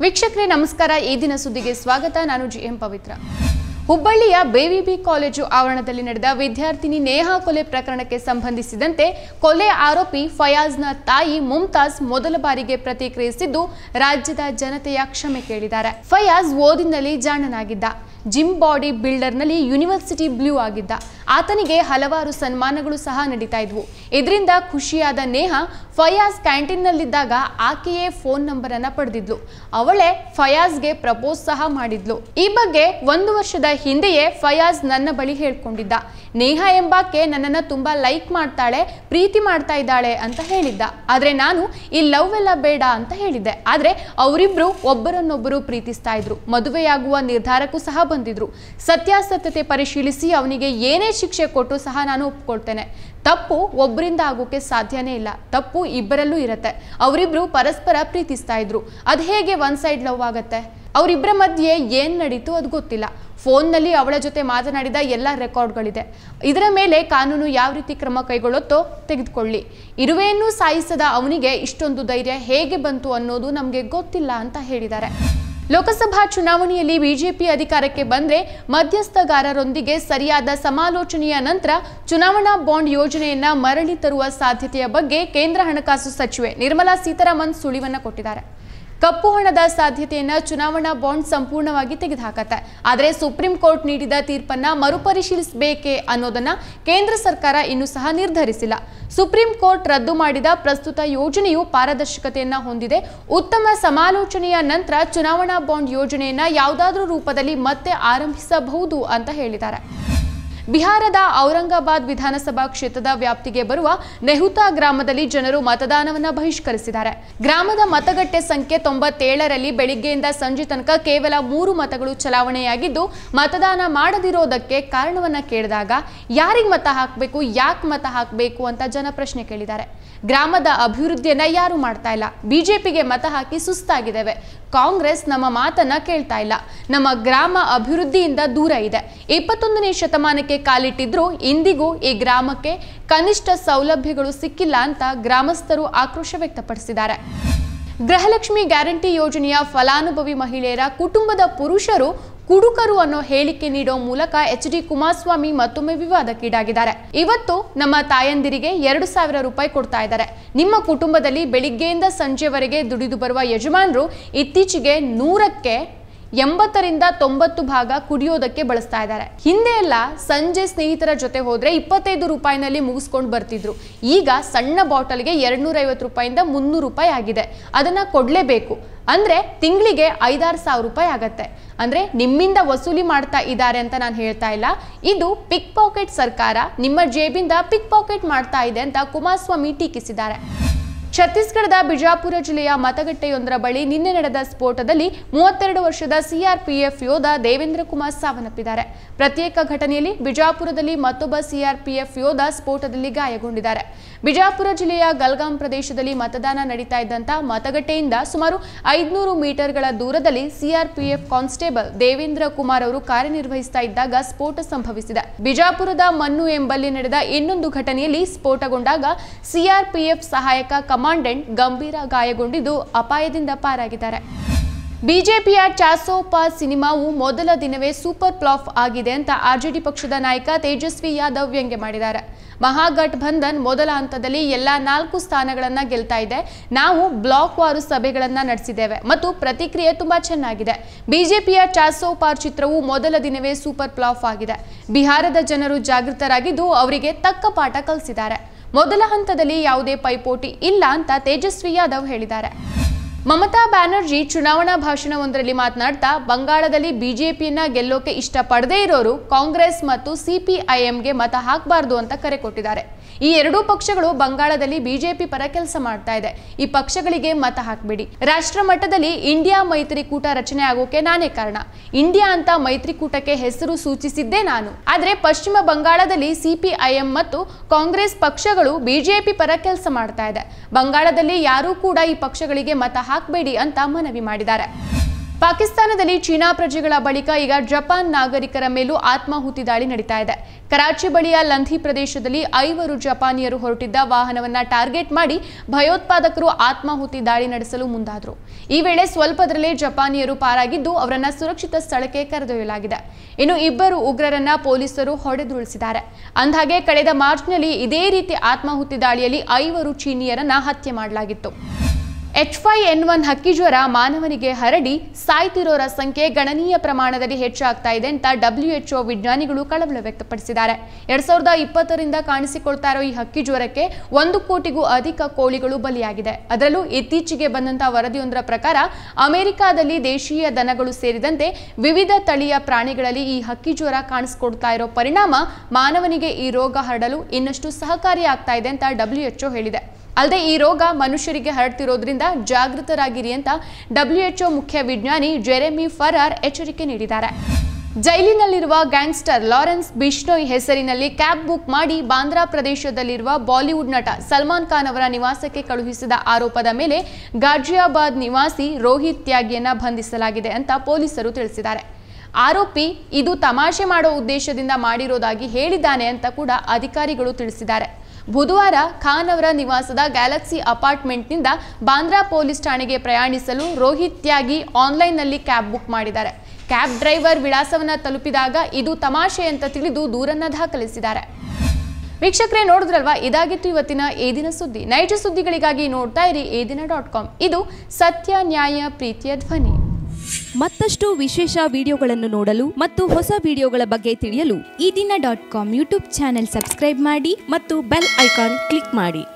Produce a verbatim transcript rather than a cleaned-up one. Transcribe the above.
ವೀಕ್ಷಕರೇ ನಮಸ್ಕಾರ. ಈ ದಿನ ಸುದ್ದಿಗೆ ಸ್ವಾಗತ. ನಾನು ಜಿ ಎಂ ಪವಿತ್ರ. ಹುಬ್ಬಳ್ಳಿಯ ಬೇವಿಬಿ ಕಾಲೇಜು ಆವರಣದಲ್ಲಿ ನಡೆದ ವಿದ್ಯಾರ್ಥಿನಿ ನೇಹಾ ಕೊಲೆ ಪ್ರಕರಣಕ್ಕೆ ಸಂಬಂಧಿಸಿದಂತೆ ಕೊಲೆ ಆರೋಪಿ ಫಯಾಜ್ನ ತಾಯಿ ಮುಮ್ತಾಜ್ ಮೊದಲ ಬಾರಿಗೆ ಪ್ರತಿಕ್ರಿಯಿಸಿದ್ದು ರಾಜ್ಯದ ಜನತೆಯ ಕ್ಷಮೆ ಕೇಳಿದ್ದಾರೆ. ಫಯಾಜ್ ಓದಿನಲ್ಲಿ ಜಾಣನಾಗಿದ್ದ, ಜಿಮ್ ಬಾಡಿ ಬಿಲ್ಡರ್ನಲ್ಲಿ ಯೂನಿವರ್ಸಿಟಿ ಬ್ಲೂ ಆಗಿದ್ದ. ಆತನಿಗೆ ಹಲವಾರು ಸನ್ಮಾನಗಳು ಸಹ ನಡೀತಾ ಇದ್ವು. ಇದರಿಂದ ಖುಷಿಯಾದ ನೇಹಾ ಫಯಾಜ್ ಕ್ಯಾಂಟೀನ್ನಲ್ಲಿದ್ದಾಗ ಆಕೆಯೇ ಫೋನ್ ನಂಬರ್ ಅನ್ನ ಪಡೆದಿದ್ಲು. ಅವಳೇ ಫಯಾಜ್ಗೆ ಪ್ರಪೋಸ್ ಸಹ ಮಾಡಿದ್ಲು. ಈ ಬಗ್ಗೆ ಒಂದು ವರ್ಷದ ಹಿಂದೆಯೇ ಫಯಾಜ್ ನನ್ನ ಬಳಿ ಹೇಳ್ಕೊಂಡಿದ್ದ. ನೇಹಾ ಎಂಬಾಕೆ ನನ್ನನ್ನು ತುಂಬಾ ಲೈಕ್ ಮಾಡ್ತಾಳೆ, ಪ್ರೀತಿ ಮಾಡ್ತಾ ಇದ್ದಾಳೆ ಅಂತ ಹೇಳಿದ್ದ. ಆದ್ರೆ ನಾನು ಈ ಲವ್ ಎಲ್ಲ ಬೇಡ ಅಂತ ಹೇಳಿದ್ದೆ. ಆದ್ರೆ ಅವರಿಬ್ರು ಒಬ್ಬರನ್ನೊಬ್ಬರು ಪ್ರೀತಿಸ್ತಾ ಇದ್ರು. ಮದುವೆಯಾಗುವ ನಿರ್ಧಾರಕ್ಕೂ ಸಹ ಬಂದಿದ್ರು. ಸತ್ಯಾಸತ್ಯತೆ ಪರಿಶೀಲಿಸಿ ಅವನಿಗೆ ಏನೇ ಶಿಕ್ಷೆ ಕೊಟ್ಟು ಸಹ ನಾನು ಒಪ್ಕೊಳ್ತೇನೆ. ತಪ್ಪು ಒಬ್ಬರಿಂದ ಆಗೋಕೆ ಸಾಧ್ಯನೇ ಇಲ್ಲ. ತಪ್ಪು ಇಬ್ಬರಲ್ಲೂ ಇರುತ್ತೆ. ಅವರಿಬ್ರು ಪರಸ್ಪರ ಪ್ರೀತಿಸ್ತಾ ಇದ್ರು. ಅದು ಹೇಗೆ ಒನ್ ಸೈಡ್ ಲವ್ ಆಗತ್ತೆ? ಅವರಿಬ್ಬರ ಮಧ್ಯೆ ಏನ್ ನಡೀತು ಅದು ಗೊತ್ತಿಲ್ಲ. ಫೋನ್ನಲ್ಲಿ ಅವಳ ಜೊತೆ ಮಾತನಾಡಿದ ಎಲ್ಲ ರೆಕಾರ್ಡ್ಗಳಿದೆ. ಇದರ ಮೇಲೆ ಕಾನೂನು ಯಾವ ರೀತಿ ಕ್ರಮ ಕೈಗೊಳ್ಳುತ್ತೋ ತೆಗೆದುಕೊಳ್ಳಿ. ಇರುವೆಯನ್ನು ಸಾಯಿಸದ ಅವನಿಗೆ ಇಷ್ಟೊಂದು ಧೈರ್ಯ ಹೇಗೆ ಬಂತು ಅನ್ನೋದು ನಮಗೆ ಗೊತ್ತಿಲ್ಲ ಅಂತ ಹೇಳಿದ್ದಾರೆ. ಲೋಕಸಭಾ ಚುನಾವಣೆಯಲ್ಲಿ ಬಿಜೆಪಿ ಅಧಿಕಾರಕ್ಕೆ ಬಂದ್ರೆ ಮಧ್ಯಸ್ಥಗಾರರೊಂದಿಗೆ ಸರಿಯಾದ ಸಮಾಲೋಚನೆಯ ನಂತರ ಚುನಾವಣಾ ಬಾಂಡ್ ಯೋಜನೆಯನ್ನ ಮರಳಿ ತರುವ ಸಾಧ್ಯತೆಯ ಬಗ್ಗೆ ಕೇಂದ್ರ ಹಣಕಾಸು ಸಚಿವೆ ನಿರ್ಮಲಾ ಸೀತಾರಾಮನ್ ಸುಳಿವನ್ನ ಕೊಟ್ಟಿದ್ದಾರೆ. ಕಪ್ಪು ಹಣದ ಸಾಧ್ಯತೆಯನ್ನ ಚುನಾವಣಾ ಬಾಂಡ್ ಸಂಪೂರ್ಣವಾಗಿ ತೆಗೆದುಹಾಕತ್ತೆ. ಆದರೆ ಸುಪ್ರೀಂ ಕೋರ್ಟ್ ನೀಡಿದ ತೀರ್ಪನ್ನ ಮರುಪರಿಶೀಲಿಸಬೇಕೆ ಅನ್ನೋದನ್ನ ಕೇಂದ್ರ ಸರ್ಕಾರ ಇನ್ನೂ ಸಹ ನಿರ್ಧರಿಸಿಲ್ಲ. ಸುಪ್ರೀಂ ಕೋರ್ಟ್ ರದ್ದು ಮಾಡಿದ ಪ್ರಸ್ತುತ ಯೋಜನೆಯು ಪಾರದರ್ಶಕತೆಯನ್ನ ಹೊಂದಿದೆ. ಉತ್ತಮ ಸಮಾಲೋಚನೆಯ ನಂತರ ಚುನಾವಣಾ ಬಾಂಡ್ ಯೋಜನೆಯನ್ನ ಯಾವುದಾದ್ರೂ ರೂಪದಲ್ಲಿ ಮತ್ತೆ ಆರಂಭಿಸಬಹುದು ಅಂತ ಹೇಳಿದ್ದಾರೆ. ಬಿಹಾರದ ಔರಂಗಾಬಾದ್ ವಿಧಾನಸಭಾ ಕ್ಷೇತ್ರದ ವ್ಯಾಪ್ತಿಗೆ ಬರುವ ನೆಹುತಾ ಗ್ರಾಮದಲ್ಲಿ ಜನರು ಮತದಾನವನ್ನ ಬಹಿಷ್ಕರಿಸಿದ್ದಾರೆ. ಗ್ರಾಮದ ಮತಗಟ್ಟೆ ಸಂಖ್ಯೆ ತೊಂಬತ್ತೇಳರಲ್ಲಿ ಬೆಳಿಗ್ಗೆಯಿಂದ ಸಂಜೆ ತನಕ ಕೇವಲ ಮೂರು ಮತಗಳು ಚಲಾವಣೆಯಾಗಿದ್ದು, ಮತದಾನ ಮಾಡದಿರೋದಕ್ಕೆ ಕಾರಣವನ್ನ ಕೇಳಿದಾಗ ಯಾರಿಗೆ ಮತ ಹಾಕಬೇಕು, ಯಾಕೆ ಮತ ಹಾಕಬೇಕು ಅಂತ ಜನ ಪ್ರಶ್ನೆ ಕೇಳಿದ್ದಾರೆ. ಗ್ರಾಮದ ಅಭಿವೃದ್ಧಿಯನ್ನ ಯಾರು ಮಾಡ್ತಾ ಇಲ್ಲ. ಬಿಜೆಪಿಗೆ ಮತ ಹಾಕಿ ಸುಸ್ತಾಗಿದ್ದೇವೆ. ಕಾಂಗ್ರೆಸ್ ನಮ್ಮ ಮಾತನ್ನ ಕೇಳ್ತಾ ಇಲ್ಲ. ನಮ್ಮ ಗ್ರಾಮ ಅಭಿವೃದ್ಧಿಯಿಂದ ದೂರ ಇದೆ. ಇಪ್ಪತ್ತೊಂದನೇ ಶತಮಾನಕ್ಕೆ ಕಾಲಿಟ್ಟಿದ್ರು ಇಂದಿಗೂ ಈ ಗ್ರಾಮಕ್ಕೆ ಕನಿಷ್ಠ ಸೌಲಭ್ಯಗಳು ಸಿಕ್ಕಿಲ್ಲ ಅಂತ ಗ್ರಾಮಸ್ಥರು ಆಕ್ರೋಶ ವ್ಯಕ್ತಪಡಿಸಿದ್ದಾರೆ. ಗೃಹಲಕ್ಷ್ಮಿ ಗ್ಯಾರಂಟಿ ಯೋಜನೆಯ ಫಲಾನುಭವಿ ಮಹಿಳೆಯರ ಕುಟುಂಬದ ಪುರುಷರು ಕುಡುಕರು ಅನ್ನೋ ಹೇಳಿಕೆ ನೀಡೋ ಮೂಲಕ ಎಚ್ ಡಿ ಕುಮಾರಸ್ವಾಮಿ ಮತ್ತೊಮ್ಮೆ ವಿವಾದಕ್ಕೀಡಾಗಿದ್ದಾರೆ. ಇವತ್ತು ನಮ್ಮ ತಾಯಂದಿರಿಗೆ ಎರಡು ಸಾವಿರ ರೂಪಾಯಿ ಕೊಡ್ತಾ ಇದ್ದಾರೆ. ನಿಮ್ಮ ಕುಟುಂಬದಲ್ಲಿ ಬೆಳಿಗ್ಗೆಯಿಂದ ಸಂಜೆವರೆಗೆ ದುಡಿದು ಬರುವ ಯಜಮಾನರು ಇತ್ತೀಚೆಗೆ ನೂರಕ್ಕೆ ಎಂಬತ್ತರಿಂದ ತೊಂಬತ್ತು ಭಾಗ ಕುಡಿಯೋದಕ್ಕೆ ಬಳಸ್ತಾ ಇದ್ದಾರೆ. ಹಿಂದೆ ಎಲ್ಲ ಸಂಜೆ ಸ್ನೇಹಿತರ ಜೊತೆ ಹೋದ್ರೆ ಇಪ್ಪತ್ತೈದು ರೂಪಾಯಿನಲ್ಲಿ ಮುಗಿಸ್ಕೊಂಡು ಬರ್ತಿದ್ರು. ಈಗ ಸಣ್ಣ ಬಾಟಲ್ಗೆ ಎರಡ್ನೂರ ಐವತ್ತು ರೂಪಾಯಿಂದ ಮುನ್ನೂರು ರೂಪಾಯಿ ಆಗಿದೆ. ಅದನ್ನ ಕೊಡ್ಲೇಬೇಕು. ಅಂದ್ರೆ ತಿಂಗಳಿಗೆ ಐದಾರು ಸಾವಿರ ರೂಪಾಯಿ ಆಗತ್ತೆ. ಅಂದ್ರೆ ನಿಮ್ಮಿಂದ ವಸೂಲಿ ಮಾಡ್ತಾ ಇದ್ದಾರೆ ಅಂತ ನಾನು ಹೇಳ್ತಾ ಇಲ್ಲ. ಇದು ಪಿಕ್ ಪಾಕೆಟ್ ಸರ್ಕಾರ ನಿಮ್ಮ ಜೇಬಿಂದ ಪಿಕ್ ಪಾಕೆಟ್ ಮಾಡ್ತಾ ಇದೆ ಅಂತ ಕುಮಾರಸ್ವಾಮಿ ಟೀಕಿಸಿದ್ದಾರೆ. ಛತ್ತೀಸ್ಗಢದ ಬಿಜಾಪುರ ಜಿಲ್ಲೆಯ ಮತಗಟ್ಟೆಯೊಂದರ ಬಳಿ ನಿನ್ನೆ ನಡೆದ ಸ್ಫೋಟದಲ್ಲಿ ಮೂವತ್ತೆರಡು ವರ್ಷದ ಸಿಆರ್ಪಿಎಫ್ ಯೋಧ ದೇವೇಂದ್ರ ಕುಮಾರ್ ಸಾವನ್ನಪ್ಪಿದ್ದಾರೆ. ಪ್ರತ್ಯೇಕ ಘಟನೆಯಲ್ಲಿ ಬಿಜಾಪುರದಲ್ಲಿ ಮತ್ತೊಬ್ಬ ಸಿಆರ್ಪಿಎಫ್ ಯೋಧ ಸ್ಫೋಟದಲ್ಲಿ ಗಾಯಗೊಂಡಿದ್ದಾರೆ. ಬಿಜಾಪುರ ಜಿಲ್ಲೆಯ ಗಲ್ಗಾಂ ಪ್ರದೇಶದಲ್ಲಿ ಮತದಾನ ನಡೀತಾ ಇದ್ದಂತ ಮತಗಟ್ಟೆಯಿಂದ ಸುಮಾರು ಐದುನೂರು ಮೀಟರ್ಗಳ ದೂರದಲ್ಲಿ ಸಿಆರ್ಪಿಎಫ್ ಕಾನ್ಸ್ಟೇಬಲ್ ದೇವೇಂದ್ರ ಕುಮಾರ್ ಅವರು ಕಾರ್ಯನಿರ್ವಹಿಸ್ತಾ ಇದ್ದಾಗ ಸ್ಫೋಟ ಸಂಭವಿಸಿದೆ. ಬಿಜಾಪುರದ ಮನ್ನು ಎಂಬಲ್ಲಿ ನಡೆದ ಇನ್ನೊಂದು ಘಟನೆಯಲ್ಲಿ ಸ್ಫೋಟಗೊಂಡಾಗ ಸಿಆರ್ಪಿಎಫ್ ಸಹಾಯಕ ಕಮಾಂಡೆಂಟ್ ಗಂಭೀರ ಗಾಯಗೊಂಡಿದ್ದು ಅಪಾಯದಿಂದ ಪಾರಾಗಿದ್ದಾರೆ. ಬಿಜೆಪಿಯ ಚಾಸೋಪಾ ಸಿನಿಮಾವು ಮೊದಲ ದಿನವೇ ಸೂಪರ್ ಫ್ಲಾಪ್ ಆಗಿದೆ ಅಂತ ಆರ್ಜೆಡಿ ಪಕ್ಷದ ನಾಯಕ ತೇಜಸ್ವಿ ಯಾದವ್ ವ್ಯಂಗ್ಯ ಮಾಡಿದ್ದಾರೆ. ಮಹಾಗಠಬಂಧನ್ ಮೊದಲ ಹಂತದಲ್ಲಿ ಎಲ್ಲಾ ನಾಲ್ಕು ಸ್ಥಾನಗಳನ್ನ ಗೆಲ್ತಾ ಇದೆ. ನಾವು ಬ್ಲಾಕ್ ವಾರು ಸಭೆಗಳನ್ನ ನಡೆಸಿದ್ದೇವೆ ಮತ್ತು ಪ್ರತಿಕ್ರಿಯೆ ತುಂಬಾ ಚೆನ್ನಾಗಿದೆ. ಬಿಜೆಪಿಯ ಚಾಸೋಪಾರ್ ಚಿತ್ರವು ಮೊದಲ ದಿನವೇ ಸೂಪರ್ ಫ್ಲಾಪ್ ಆಗಿದೆ. ಬಿಹಾರದ ಜನರು ಜಾಗೃತರಾಗಿದ್ದು ಅವರಿಗೆ ತಕ್ಕ ಪಾಠ ಕಲಿಸಿದ್ದಾರೆ. ಮೊದಲ ಹಂತದಲ್ಲಿ ಯಾವುದೇ ಪೈಪೋಟಿ ಇಲ್ಲ ಅಂತ ತೇಜಸ್ವಿ ಯಾದವ್ ಹೇಳಿದ್ದಾರೆ. ಮಮತಾ ಬ್ಯಾನರ್ಜಿ ಚುನಾವಣಾ ಭಾಷಣವೊಂದರಲ್ಲಿ ಮಾತನಾಡ್ತಾ ಬಂಗಾಳದಲ್ಲಿ ಬಿಜೆಪಿಯನ್ನ ಗೆಲ್ಲೋಕೆ ಇಷ್ಟ ಪಡದೇ ಇರೋರು ಕಾಂಗ್ರೆಸ್ ಮತ್ತು ಸಿಪಿಐಎಂಗೆ ಮತ ಹಾಕಬಾರ್ದು ಅಂತ ಕರೆ ಕೊಟ್ಟಿದ್ದಾರೆ. ಈ ಎರಡೂ ಪಕ್ಷಗಳು ಬಂಗಾಳದಲ್ಲಿ ಬಿಜೆಪಿ ಪರ ಕೆಲಸ ಮಾಡ್ತಾ ಇದೆ. ಈ ಪಕ್ಷಗಳಿಗೆ ಮತ ಹಾಕಬೇಡಿ. ರಾಷ್ಟ್ರ ಮಟ್ಟದಲ್ಲಿ ಇಂಡಿಯಾ ಮೈತ್ರಿಕೂಟ ರಚನೆ ಆಗೋಕೆ ನಾನೇ ಕಾರಣ. ಇಂಡಿಯಾ ಅಂತ ಮೈತ್ರಿಕೂಟಕ್ಕೆ ಹೆಸರು ಸೂಚಿಸಿದ್ದೇ ನಾನು. ಆದ್ರೆ ಪಶ್ಚಿಮ ಬಂಗಾಳದಲ್ಲಿ ಸಿಪಿಐಎಂ ಮತ್ತು ಕಾಂಗ್ರೆಸ್ ಪಕ್ಷಗಳು ಬಿಜೆಪಿ ಪರ ಕೆಲಸ ಮಾಡ್ತಾ ಇದೆ. ಬಂಗಾಳದಲ್ಲಿ ಯಾರೂ ಕೂಡ ಈ ಪಕ್ಷಗಳಿಗೆ ಮತ ಹಾಕಬೇಡಿ ಅಂತ ಮನವಿ ಮಾಡಿದ್ದಾರೆ. ಪಾಕಿಸ್ತಾನದಲ್ಲಿ ಚೀನಾ ಪ್ರಜೆಗಳ ಬಳಿಕ ಈಗ ಜಪಾನ್ ನಾಗರಿಕರ ಮೇಲೂ ಆತ್ಮಾಹುತಿ ದಾಳಿ ನಡೀತಾ ಇದೆ. ಕರಾಚಿ ಬಳಿಯ ಲಂಧಿ ಪ್ರದೇಶದಲ್ಲಿ ಐವರು ಜಪಾನಿಯರು ಹೊರಟಿದ್ದ ವಾಹನವನ್ನ ಟಾರ್ಗೆಟ್ ಮಾಡಿ ಭಯೋತ್ಪಾದಕರು ಆತ್ಮಾಹುತಿ ದಾಳಿ ನಡೆಸಲು ಮುಂದಾದರು. ಈ ವೇಳೆ ಸ್ವಲ್ಪದರಲ್ಲೇ ಜಪಾನಿಯರು ಪಾರಾಗಿದ್ದು ಅವರನ್ನ ಸುರಕ್ಷಿತ ಸ್ಥಳಕ್ಕೆ ಕರೆದೊಯ್ಯಲಾಗಿದೆ. ಇನ್ನು ಇಬ್ಬರು ಉಗ್ರರನ್ನ ಪೊಲೀಸರು ಹೊಡೆದುರುಳಿಸಿದ್ದಾರೆ. ಅಂದಹಾಗೆ ಕಳೆದ ಮಾರ್ಚ್ನಲ್ಲಿ ಇದೇ ರೀತಿ ಆತ್ಮಾಹುತಿ ದಾಳಿಯಲ್ಲಿ ಐವರು ಚೀನಿಯರನ್ನ ಹತ್ಯೆ ಮಾಡಲಾಗಿತ್ತು. ಎಚ್ ಫೈವ್ ಎನ್ ಒನ್ ಹಕ್ಕಿಜ್ವರ ಮಾನವನಿಗೆ ಹರಡಿ ಸಾಯ್ತಿರೋರ ಸಂಖ್ಯೆ ಗಣನೀಯ ಪ್ರಮಾಣದಲ್ಲಿ ಹೆಚ್ಚಾಗ್ತಾ ಇದೆ ಅಂತ ಡಬ್ಲ್ಯೂ ಎಚ್ ಒ ವಿಜ್ಞಾನಿಗಳು ಕಳವಳ ವ್ಯಕ್ತಪಡಿಸಿದ್ದಾರೆ. ಎರಡ್ ಸಾವಿರದ ಇಪ್ಪತ್ತರಿಂದ ಕಾಣಿಸಿಕೊಳ್ತಾ ಇರೋ ಈ ಹಕ್ಕಿಜ್ವರಕ್ಕೆ ಒಂದು ಕೋಟಿಗೂ ಅಧಿಕ ಕೋಳಿಗಳು ಬಲಿಯಾಗಿದೆ. ಅದರಲ್ಲೂ ಇತ್ತೀಚೆಗೆ ಬಂದಂತಹ ವರದಿಯೊಂದರ ಪ್ರಕಾರ ಅಮೆರಿಕಾದಲ್ಲಿ ದೇಶೀಯ ದನಗಳು ಸೇರಿದಂತೆ ವಿವಿಧ ತಳಿಯ ಪ್ರಾಣಿಗಳಲ್ಲಿ ಈ ಹಕ್ಕಿಜ್ವರ ಕಾಣಿಸಿಕೊಳ್ತಾ ಇರೋ ಪರಿಣಾಮ ಮಾನವನಿಗೆ ಈ ರೋಗ ಹರಡಲು ಇನ್ನಷ್ಟು ಸಹಕಾರಿಯಾಗ್ತಾ ಇದೆ ಅಂತ ಡಬ್ಲ್ಯೂ ಎಚ್ ಒ ಹೇಳಿದೆ. ಅಲ್ಲದೆ ಈ ರೋಗ ಮನುಷ್ಯರಿಗೆ ಹರಡ್ತಿರೋದ್ರಿಂದ ಜಾಗೃತರಾಗಿರಿ ಅಂತ ಡಬ್ಲ್ಯೂ ಎಚ್ ಒ ಮುಖ್ಯ ವಿಜ್ಞಾನಿ ಜೆರೆಮಿ ಫರಾರ್ ಎಚ್ಚರಿಕೆ ನೀಡಿದ್ದಾರೆ. ಜೈಲಿನಲ್ಲಿರುವ ಗ್ಯಾಂಗ್ಸ್ಟರ್ ಲಾರೆನ್ಸ್ ಬಿಷ್ಣೋಯ್ ಹೆಸರಿನಲ್ಲಿ ಕ್ಯಾಬ್ ಬುಕ್ ಮಾಡಿ ಬಾಂದ್ರಾ ಪ್ರದೇಶದಲ್ಲಿರುವ ಬಾಲಿವುಡ್ ನಟ ಸಲ್ಮಾನ್ ಖಾನ್ ಅವರ ನಿವಾಸಕ್ಕೆ ಕಳುಹಿಸಿದ ಆರೋಪದ ಮೇಲೆ ಗಾಜಿಯಾಬಾದ್ ನಿವಾಸಿ ರೋಹಿತ್ ತ್ಯಾಗಿಯನ್ನ ಬಂಧಿಸಲಾಗಿದೆ ಅಂತ ಪೊಲೀಸರು ತಿಳಿಸಿದ್ದಾರೆ. ಆರೋಪಿ ಇದು ತಮಾಷೆ ಮಾಡೋ ಉದ್ದೇಶದಿಂದ ಮಾಡಿರೋದಾಗಿ ಹೇಳಿದ್ದಾನೆ ಅಂತ ಕೂಡ ಅಧಿಕಾರಿಗಳು ತಿಳಿಸಿದ್ದಾರೆ. ಬುಧವಾರ ಖಾನ್ ಅವರ ನಿವಾಸದ ಗ್ಯಾಲಕ್ಸಿ ಅಪಾರ್ಟ್ಮೆಂಟ್ನಿಂದ ಬಾಂದ್ರಾ ಪೊಲೀಸ್ ಠಾಣೆಗೆ ಪ್ರಯಾಣಿಸಲು ರೋಹಿತ್ ತ್ಯಾಗಿ ಆನ್ಲೈನ್ನಲ್ಲಿ ಕ್ಯಾಬ್ ಬುಕ್ ಮಾಡಿದ್ದಾರೆ. ಕ್ಯಾಬ್ ಡ್ರೈವರ್ ವಿಳಾಸವನ್ನು ತಲುಪಿದಾಗ ಇದು ತಮಾಷೆ ಅಂತ ತಿಳಿದು ದೂರನ್ನ ದಾಖಲಿಸಿದ್ದಾರೆ. ವೀಕ್ಷಕರೇ, ನೋಡಿದ್ರಲ್ವಾ, ಇದಾಗಿತ್ತು ಇವತ್ತಿನ ಈ ದಿನ ಸುದ್ದಿ. ನೈಜ ಸುದ್ದಿಗಳಿಗಾಗಿ ನೋಡ್ತಾ ಇರಿ ಎ ದಿನ ಡಾಟ್ ಕಾಮ್. ಇದು ಸತ್ಯ, ನ್ಯಾಯ, ಪ್ರೀತಿಯ ಧ್ವನಿ. ಮತ್ತಷ್ಟು ವಿಶೇಷ ವಿಡಿಯೋಗಳನ್ನು ನೋಡಲು ಮತ್ತು ಹೊಸ ವಿಡಿಯೋಗಳ ಬಗ್ಗೆ ತಿಳಿಯಲು ಈ ದಿನ dot com YouTube channel subscribe ಮಾಡಿ ಮತ್ತು ಬೆಲ್ ಐಕಾನ್ ಕ್ಲಿಕ್ ಮಾಡಿ.